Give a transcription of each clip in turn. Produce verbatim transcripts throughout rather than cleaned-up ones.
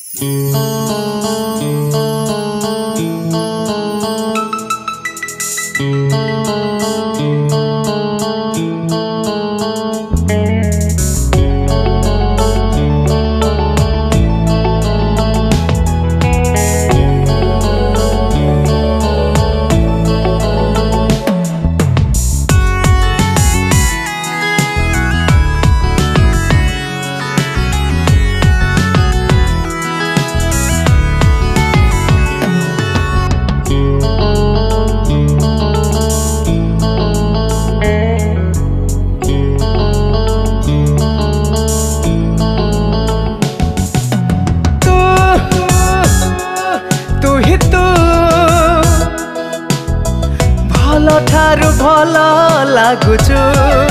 लागुछु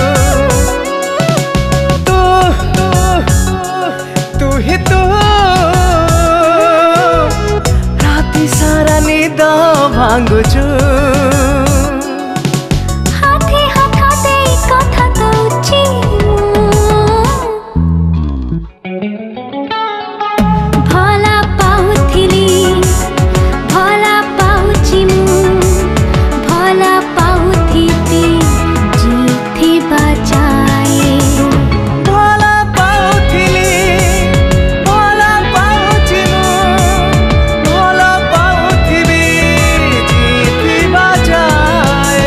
तू तू ही तू राति सारा निद भांगुछु हाथे हाथे कथा कौची भला पाउथिली भला पाउची मु भला पाउथिती जीथी बचाए भला पाउथिली भला पाउची मु भला पाउथिबी जीथी बचाए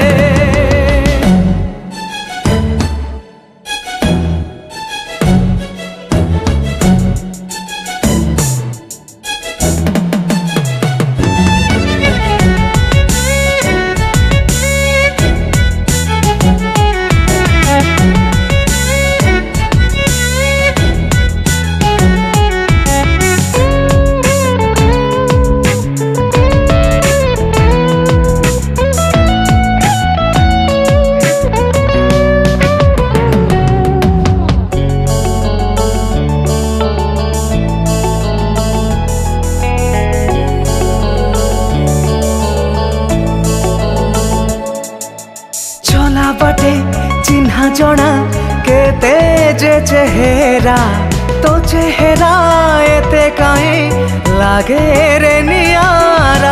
चला बटे चिन्हा जना केते जे चेहरा तो चेहरा एते काहे लागे रे नियारा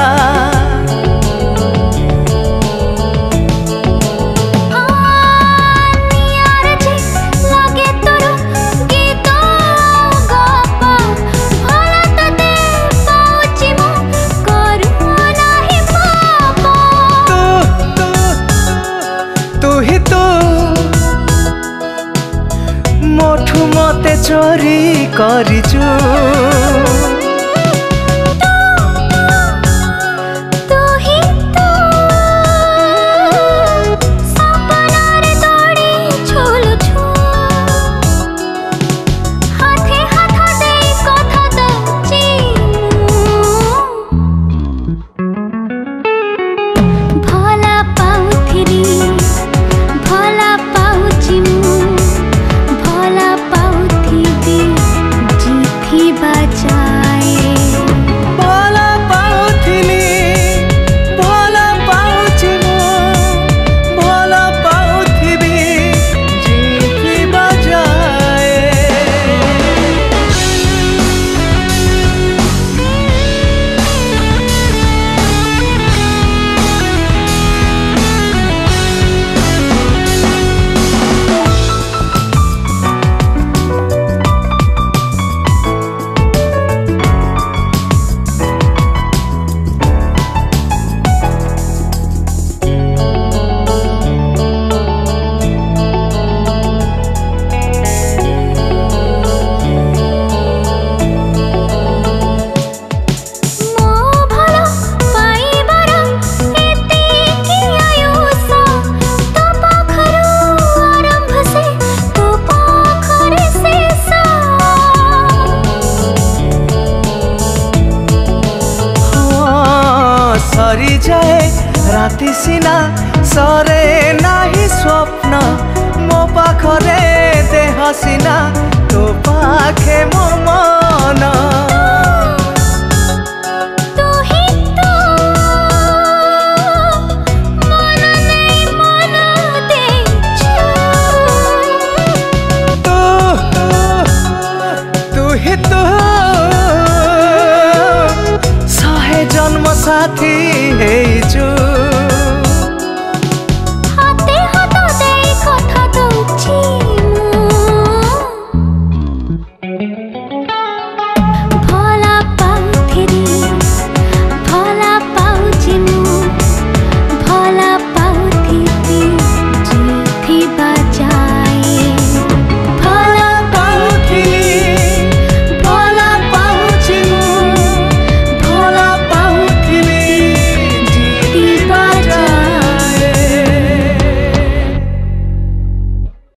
मोठू मते चोरी करिछु तू ही तू सपनारे दौड़ी झुलुछु हाथे हाथ देई कथा दउची भला पाउथिली भला पाउची मु भला पाउथिबी जीथी बचाए भला पाउथिली भला पाउची मु भला पाउथिबी जीथी बचाए मो भला पाइबार एतिकी आयुष तो पाखरु आरंभ से तो पाखरे शेष हाँ, सरी जाए राति सिना सरे नाही स्वप्न मो पाखरे देह सिना तो पाखे मो मन तू ही तू मन नहीं मन देछु तू तू ही तू साथी हेई